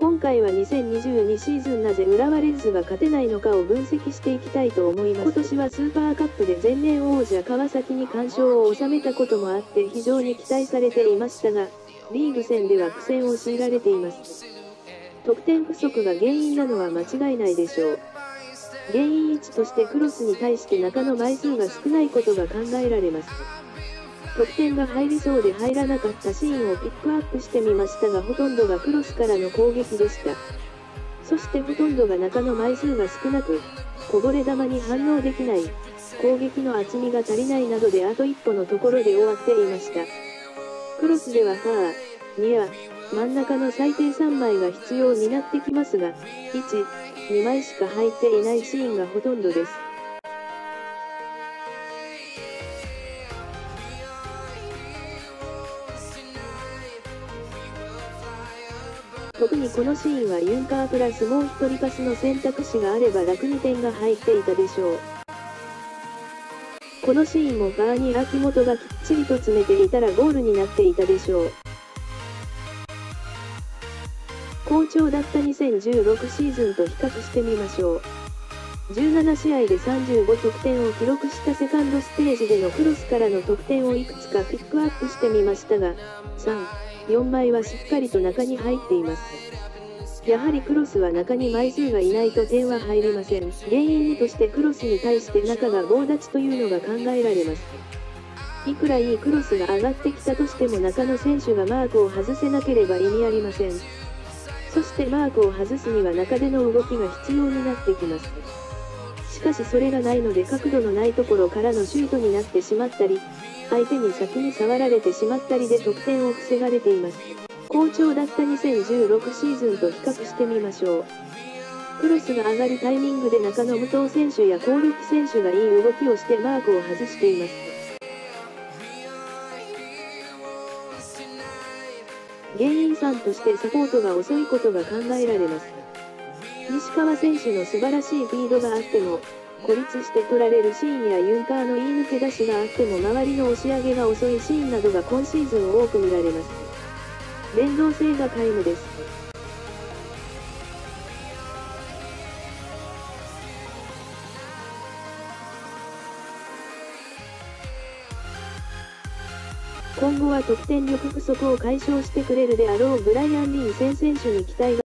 今回は2022シーズンなぜ浦和レッズが勝てないのかを分析していきたいと思います。今年はスーパーカップで前年王者川崎に完勝を収めたこともあって非常に期待されていましたが、リーグ戦では苦戦を強いられています。得点不足が原因なのは間違いないでしょう。原因1としてクロスに対して中の枚数が少ないことが考えられます。得点が入りそうで入らなかったシーンをピックアップしてみましたが、ほとんどがクロスからの攻撃でした。そしてほとんどが中の枚数が少なく、こぼれ球に反応できない、攻撃の厚みが足りないなどであと一歩のところで終わっていました。クロスではファー、ニア、真ん中の最低3枚が必要になってきますが、1、2枚しか入っていないシーンがほとんどです。特にこのシーンはユンカープラスもう1人パスの選択肢があれば楽に点が入っていたでしょう。このシーンもファーに秋元がきっちりと詰めていたらゴールになっていたでしょう。好調だった2016シーズンと比較してみましょう。17試合で35得点を記録したセカンドステージでのクロスからの得点をいくつかピックアップしてみましたが、3、4枚はしっかりと中に入っています。やはりクロスは中に枚数がいないと点は入りません。原因2としてクロスに対して中が棒立ちというのが考えられます。いくらいいクロスが上がってきたとしても中の選手がマークを外せなければ意味ありません。そしてマークを外すには中での動きが必要になってきます。しかしそれがないので角度のないところからのシュートになってしまったり、相手に先に触られてしまったりで得点を防がれています。好調だった2016シーズンと比較してみましょう。クロスが上がるタイミングで中の武藤選手や攻撃選手がいい動きをしてマークを外しています。原因3としてサポートが遅いことが考えられます。西川選手の素晴らしいフィードがあっても、孤立して取られるシーンやユンカーの言い抜け出しがあっても周りの押し上げが遅いシーンなどが今シーズン多く見られます。連動性が皆無です。今後は得点力不足を解消してくれるであろうブライアン・リーセン選手に期待が